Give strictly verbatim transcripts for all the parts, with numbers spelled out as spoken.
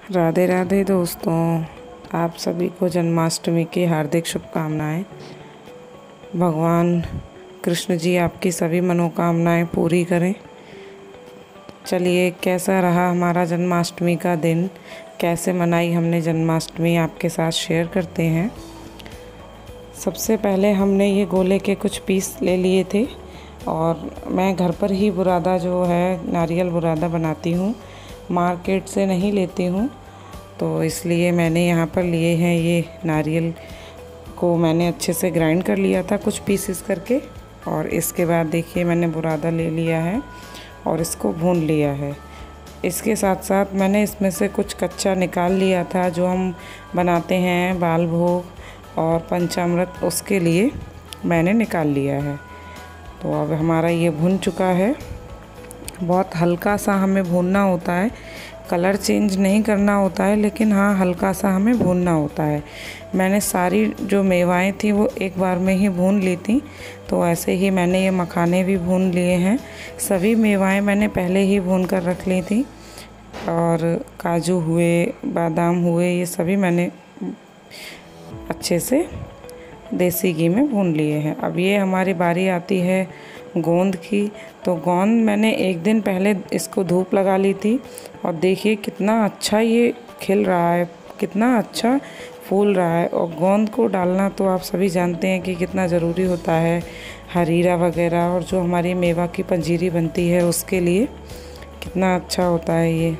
राधे राधे दोस्तों, आप सभी को जन्माष्टमी की हार्दिक शुभकामनाएं। भगवान कृष्ण जी आपकी सभी मनोकामनाएं पूरी करें। चलिए, कैसा रहा हमारा जन्माष्टमी का दिन, कैसे मनाई हमने जन्माष्टमी, आपके साथ शेयर करते हैं। सबसे पहले हमने ये गोले के कुछ पीस ले लिए थे और मैं घर पर ही बुरादा जो है नारियल बुरादा बनाती हूँ, मार्केट से नहीं लेती हूँ। तो इसलिए मैंने यहाँ पर लिए हैं ये नारियल को मैंने अच्छे से ग्राइंड कर लिया था कुछ पीसेस करके, और इसके बाद देखिए मैंने बुरादा ले लिया है और इसको भून लिया है। इसके साथ साथ मैंने इसमें से कुछ कच्चा निकाल लिया था जो हम बनाते हैं बाल भोग और पंचामृत, उसके लिए मैंने निकाल लिया है। तो अब हमारा ये भुन चुका है। बहुत हल्का सा हमें भूनना होता है, कलर चेंज नहीं करना होता है, लेकिन हाँ हल्का सा हमें भूनना होता है। मैंने सारी जो मेवाएं थी वो एक बार में ही भून ली थी, तो ऐसे ही मैंने ये मखाने भी भून लिए हैं। सभी मेवाएं मैंने पहले ही भून कर रख ली थी, और काजू हुए, बादाम हुए, ये सभी मैंने अच्छे से देसी घी में भून लिए हैं। अब ये हमारी बारी आती है गोंद की। तो गोंद मैंने एक दिन पहले इसको धूप लगा ली थी, और देखिए कितना अच्छा ये खिल रहा है, कितना अच्छा फूल रहा है। और गोंद को डालना तो आप सभी जानते हैं कि कितना ज़रूरी होता है, हरीरा वगैरह और जो हमारी मेवा की पंजीरी बनती है उसके लिए कितना अच्छा होता है ये।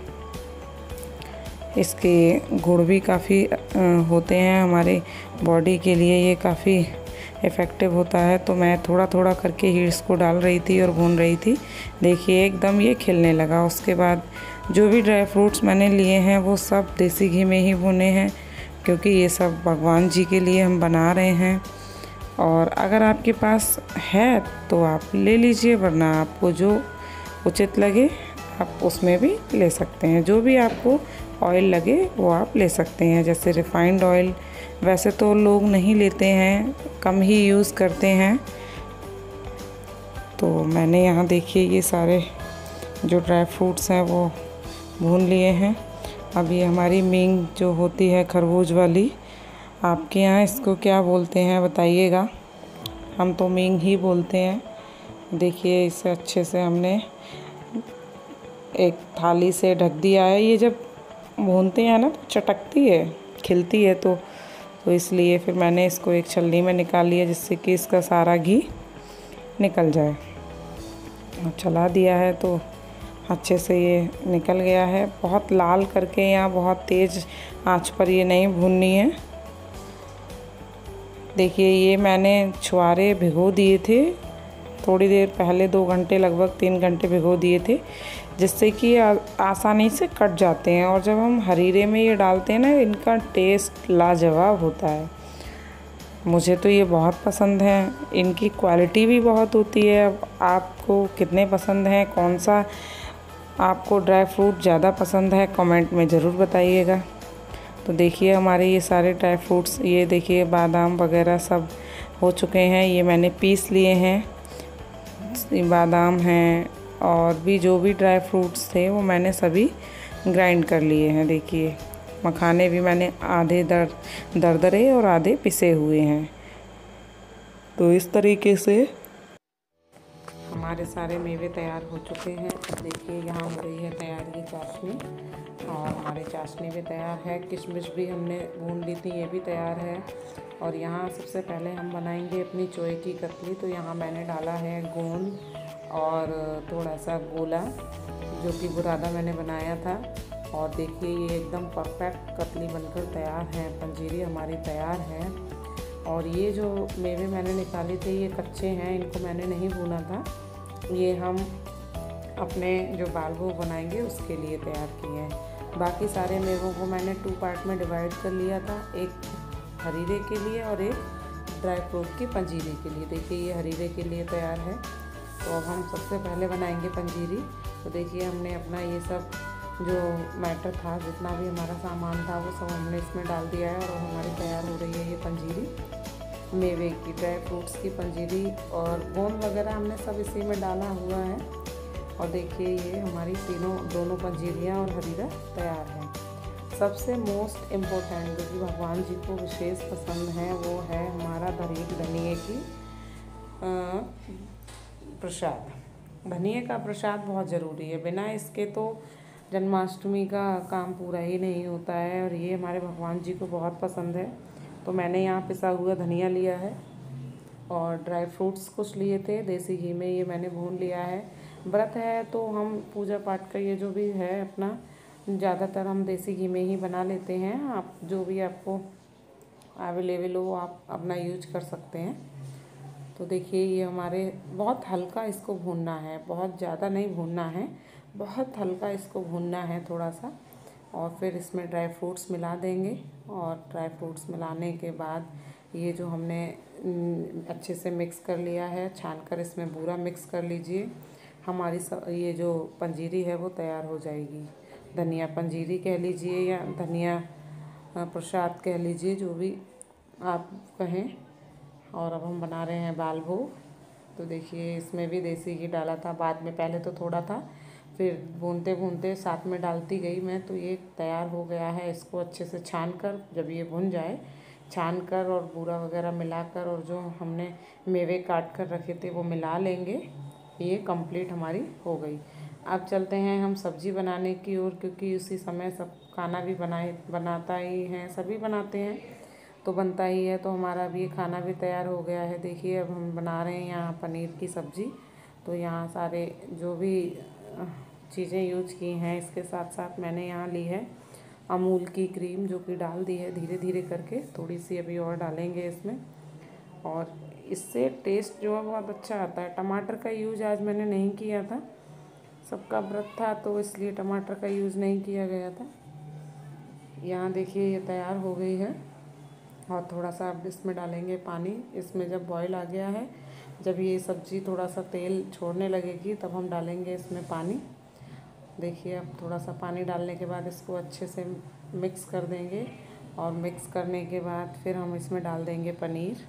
इसके गुण भी काफ़ी होते हैं हमारे बॉडी के लिए, ये काफ़ी इफ़ेक्टिव होता है। तो मैं थोड़ा थोड़ा करके ही इसको डाल रही थी और भून रही थी। देखिए एकदम ये खिलने लगा। उसके बाद जो भी ड्राई फ्रूट्स मैंने लिए हैं वो सब देसी घी में ही भुने हैं, क्योंकि ये सब भगवान जी के लिए हम बना रहे हैं। और अगर आपके पास है तो आप ले लीजिए, वरना आपको जो उचित लगे आप उसमें भी ले सकते हैं। जो भी आपको ऑयल लगे वो आप ले सकते हैं। जैसे रिफ़ाइंड ऑयल वैसे तो लोग नहीं लेते हैं, कम ही यूज़ करते हैं। तो मैंने यहाँ देखिए ये सारे जो ड्राई फ्रूट्स हैं वो भून लिए हैं। अब ये हमारी मींग जो होती है खरबूज वाली, आपके यहाँ इसको क्या बोलते हैं बताइएगा। हम तो मींग ही बोलते हैं। देखिए इसे अच्छे से हमने एक थाली से ढक दिया है। ये जब भूनते हैं ना तो चटकती है, खिलती है, तो तो इसलिए फिर मैंने इसको एक छलनी में निकाल लिया, जिससे कि इसका सारा घी निकल जाए। और चला दिया है तो अच्छे से ये निकल गया है। बहुत लाल करके या बहुत तेज़ आंच पर ये नहीं भूननी है। देखिए ये मैंने छुहारे भिगो दिए थे थोड़ी देर पहले, दो घंटे लगभग तीन घंटे भिगो दिए थे, जिससे कि आसानी से कट जाते हैं। और जब हम हरीरे में ये डालते हैं ना, इनका टेस्ट लाजवाब होता है। मुझे तो ये बहुत पसंद है, इनकी क्वालिटी भी बहुत होती है। अब आपको कितने पसंद हैं, कौन सा आपको ड्राई फ्रूट ज़्यादा पसंद है, कमेंट में ज़रूर बताइएगा। तो देखिए हमारे ये सारे ड्राई फ्रूट्स, ये देखिए बादाम वगैरह सब हो चुके हैं। ये मैंने पीस लिए हैं, बादाम हैं और भी जो भी ड्राई फ्रूट्स थे वो मैंने सभी ग्राइंड कर लिए हैं। देखिए मखाने भी मैंने आधे दर दरदरे और आधे पिसे हुए हैं। तो इस तरीके से हमारे सारे मेवे तैयार हो चुके हैं। देखिए यहाँ हो रही है तैयार ये चाशनी, और हमारी चाशनी भी तैयार है। किशमिश भी हमने भून ली थी, ये भी तैयार है। और यहाँ सबसे पहले हम बनाएंगे अपनी चोए की कतली। तो यहाँ मैंने डाला है गोंद और थोड़ा सा गोला, जो कि बुरादा मैंने बनाया था। और देखिए ये एकदम परफेक्ट कतली बनकर तैयार है, पंजीरी हमारी तैयार है। और ये जो मेवे मैंने निकाले थे ये कच्चे हैं, इनको मैंने नहीं भूना था। ये हम अपने जो बाल भोग बनाएंगे उसके लिए तैयार किए हैं। बाकी सारे मेवों को मैंने टू पार्ट में डिवाइड कर लिया था, एक हरीरे के लिए और एक ड्राई फ्रूट की पंजीरी के लिए। देखिए ये हरीरे के लिए तैयार है। तो अब हम सबसे पहले बनाएंगे पंजीरी। तो देखिए हमने अपना ये सब जो मैटर था, जितना भी हमारा सामान था वो सब हमने इसमें डाल दिया है, और हमारी तैयार हो रही है ये पंजीरी, मेवे की, ड्राई फ्रूट्स की पंजीरी। और गोंद वगैरह हमने सब इसी में डाला हुआ है। और देखिए ये हमारी तीनों दोनों पंजीरियाँ और हरीरा तैयार है। सबसे मोस्ट इम्पोर्टेंट जो कि भगवान जी को विशेष पसंद है वो है हमारा धरी धनिए की प्रसाद। धनिए का प्रसाद बहुत ज़रूरी है, बिना इसके तो जन्माष्टमी का काम पूरा ही नहीं होता है। और ये हमारे भगवान जी को बहुत पसंद है। तो मैंने यहाँ पिसा हुआ धनिया लिया है और ड्राई फ्रूट्स कुछ लिए थे, देसी घी में ये मैंने भून लिया है। व्रत है तो हम पूजा पाठ का ये जो भी है अपना ज़्यादातर हम देसी घी में ही बना लेते हैं। आप जो भी आपको अवेलेबल हो आप अपना यूज कर सकते हैं। तो देखिए ये हमारे बहुत हल्का इसको भूनना है, बहुत ज़्यादा नहीं भूनना है, बहुत हल्का इसको भूनना है थोड़ा सा। और फिर इसमें ड्राई फ्रूट्स मिला देंगे और ड्राई फ्रूट्स मिलाने के बाद ये जो हमने अच्छे से मिक्स कर लिया है, छान कर इसमें पूरा मिक्स कर लीजिए। हमारी सब ये जो पंजीरी है वो तैयार हो जाएगी। धनिया पंजीरी कह लीजिए या धनिया प्रसाद कह लीजिए, जो भी आप कहें। और अब हम बना रहे हैं बाल भोग। तो देखिए इसमें भी देसी घी डाला था बाद में, पहले तो थोड़ा था, फिर भूनते भूनते साथ में डालती गई मैं, तो ये तैयार हो गया है। इसको अच्छे से छान कर जब ये भुन जाए, छान कर और बूरा वगैरह मिलाकर और जो हमने मेवे काट कर रखे थे वो मिला लेंगे। ये कंप्लीट हमारी हो गई। अब चलते हैं हम सब्ज़ी बनाने की ओर, क्योंकि उसी समय सब खाना भी बनाए बनाता ही हैं, सभी बनाते हैं तो बनता ही है। तो हमारा भी ये खाना भी तैयार हो गया है। देखिए अब हम बना रहे हैं यहाँ पनीर की सब्ज़ी। तो यहाँ सारे जो भी चीज़ें यूज की हैं, इसके साथ साथ मैंने यहाँ ली है अमूल की क्रीम, जो कि डाल दी है धीरे धीरे करके, थोड़ी सी अभी और डालेंगे इसमें। और इससे टेस्ट जो है बहुत अच्छा आता है। टमाटर का यूज आज मैंने नहीं किया था, सबका व्रत था तो इसलिए टमाटर का यूज़ नहीं किया गया था। यहाँ देखिए ये तैयार हो गई है। और थोड़ा सा अब इसमें डालेंगे पानी। इसमें जब बॉईल आ गया है, जब ये सब्ज़ी थोड़ा सा तेल छोड़ने लगेगी, तब हम डालेंगे इसमें पानी। देखिए अब थोड़ा सा पानी डालने के बाद इसको अच्छे से मिक्स कर देंगे। और मिक्स करने के बाद फिर हम इसमें डाल देंगे पनीर।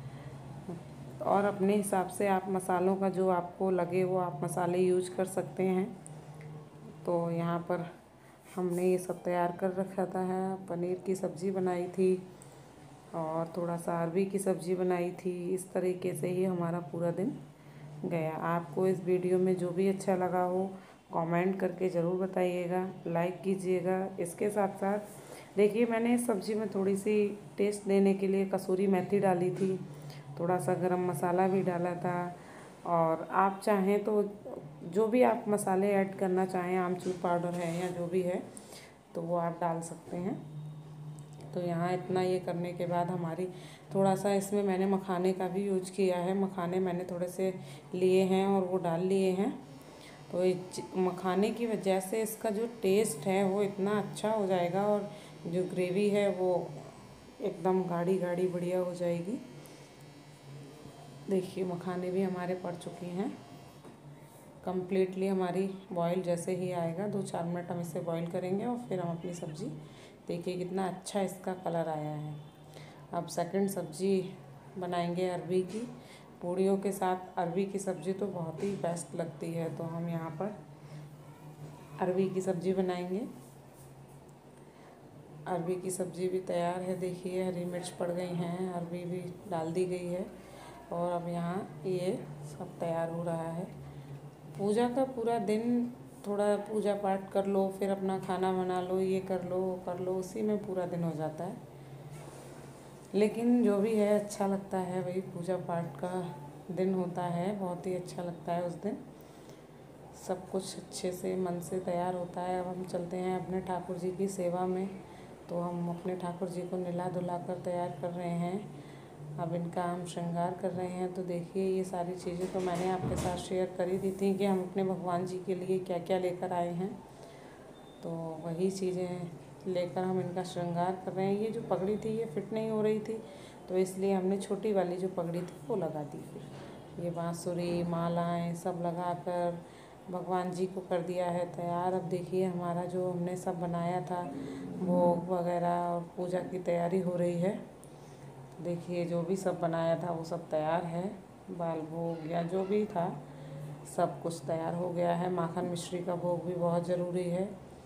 और अपने हिसाब से आप मसालों का जो आपको लगे वो आप मसाले यूज कर सकते हैं। तो यहाँ पर हमने ये सब तैयार कर रखा था है। पनीर की सब्ज़ी बनाई थी और थोड़ा सा अरबी की सब्ज़ी बनाई थी। इस तरीके से ही हमारा पूरा दिन गया। आपको इस वीडियो में जो भी अच्छा लगा हो कमेंट करके ज़रूर बताइएगा, लाइक कीजिएगा। इसके साथ साथ देखिए मैंने इस सब्ज़ी में थोड़ी सी टेस्ट देने के लिए कसूरी मेथी डाली थी, थोड़ा सा गरम मसाला भी डाला था। और आप चाहें तो जो भी आप मसाले ऐड करना चाहें, आमचूर पाउडर है या जो भी है, तो वो आप डाल सकते हैं। तो यहाँ इतना ये करने के बाद हमारी थोड़ा सा इसमें मैंने मखाने का भी यूज किया है। मखाने मैंने थोड़े से लिए हैं और वो डाल लिए हैं। तो मखाने की वजह से इसका जो टेस्ट है वो इतना अच्छा हो जाएगा और जो ग्रेवी है वो एकदम गाढ़ी गाढ़ी बढ़िया हो जाएगी। देखिए मखाने भी हमारे पड़ चुकी हैं कम्प्लीटली। हमारी बॉईल जैसे ही आएगा, दो चार मिनट हम इसे बॉईल करेंगे और फिर हम अपनी सब्ज़ी, देखिए कितना अच्छा इसका कलर आया है। अब सेकंड सब्ज़ी बनाएंगे अरबी की। पूड़ियों के साथ अरबी की सब्ज़ी तो बहुत ही बेस्ट लगती है। तो हम यहाँ पर अरबी की सब्ज़ी बनाएंगे। अरबी की सब्ज़ी भी तैयार है। देखिए हरी मिर्च पड़ गई हैं, अरबी भी डाल दी गई है और अब यहाँ ये सब तैयार हो रहा है। पूजा का पूरा दिन थोड़ा पूजा पाठ कर लो, फिर अपना खाना बना लो, ये कर लो वो कर लो, उसी में पूरा दिन हो जाता है। लेकिन जो भी है अच्छा लगता है, वही पूजा पाठ का दिन होता है, बहुत ही अच्छा लगता है उस दिन। सब कुछ अच्छे से मन से तैयार होता है। अब हम चलते हैं अपने ठाकुर जी की सेवा में। तो हम अपने ठाकुर जी को नहला धुला कर तैयार कर रहे हैं। अब इनका हम श्रृंगार कर रहे हैं। तो देखिए ये सारी चीज़ें तो मैंने आपके साथ शेयर कर ही दी थी कि हम अपने भगवान जी के लिए क्या क्या लेकर आए हैं। तो वही चीज़ें लेकर हम इनका श्रृंगार कर रहे हैं। ये जो पगड़ी थी ये फिट नहीं हो रही थी, तो इसलिए हमने छोटी वाली जो पगड़ी थी वो लगा दी। फिर ये बांसुरी मालाएँ सब लगा कर भगवान जी को कर दिया है तैयार। अब देखिए हमारा जो हमने सब बनाया था भोग वगैरह और पूजा की तैयारी हो रही है। देखिए जो भी सब बनाया था वो सब तैयार है। बाल भोग या जो भी था सब कुछ तैयार हो गया है। माखन मिश्री का भोग भी बहुत ज़रूरी है।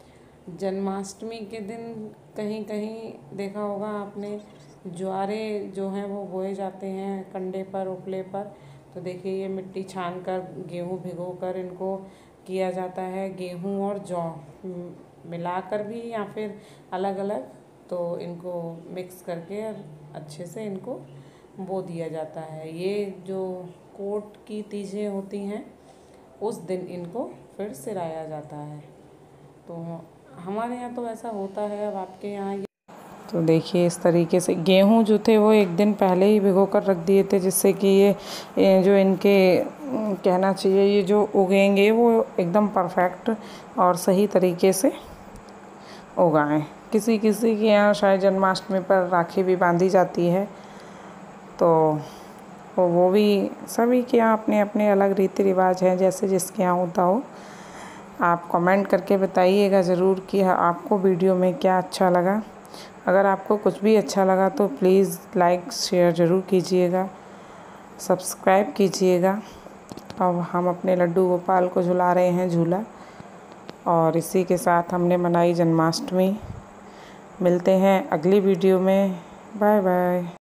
जन्माष्टमी के दिन कहीं कहीं देखा होगा आपने, ज्वारे जो हैं वो बोए जाते हैं कंडे पर, उपले पर। तो देखिए ये मिट्टी छान कर, गेहूँ भिगो कर इनको किया जाता है। गेहूँ और जौ मिलाकर भी या फिर अलग अलग, तो इनको मिक्स करके अच्छे से इनको बो दिया जाता है। ये जो कोट की तीजें होती हैं उस दिन इनको फिर सिराया जाता है। तो हमारे यहाँ तो ऐसा होता है, अब आपके यहाँ ये। तो देखिए इस तरीके से गेहूँ जो थे वो एक दिन पहले ही भिगो कर रख दिए थे, जिससे कि ये, ये जो इनके कहना चाहिए ये जो उगेंगे वो एकदम परफेक्ट और सही तरीके से उगाएं। किसी किसी के यहाँ शायद जन्माष्टमी पर राखी भी बांधी जाती है, तो वो भी सभी के यहाँ अपने अपने अलग रीति रिवाज हैं, जैसे जिसके यहाँ होता हो। आप कमेंट करके बताइएगा ज़रूर कि आपको वीडियो में क्या अच्छा लगा। अगर आपको कुछ भी अच्छा लगा तो प्लीज़ लाइक शेयर ज़रूर कीजिएगा, सब्सक्राइब कीजिएगा। अब हम अपने लड्डू गोपाल को झुला रहे हैं झूला, और इसी के साथ हमने मनाई जन्माष्टमी। मिलते हैं अगली वीडियो में। Bye bye.